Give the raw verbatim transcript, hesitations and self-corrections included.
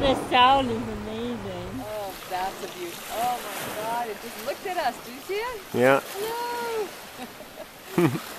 The sound is amazing. Oh, that's a beauty. Oh my God, it just looked at us. Do you see it? Yeah. Hello.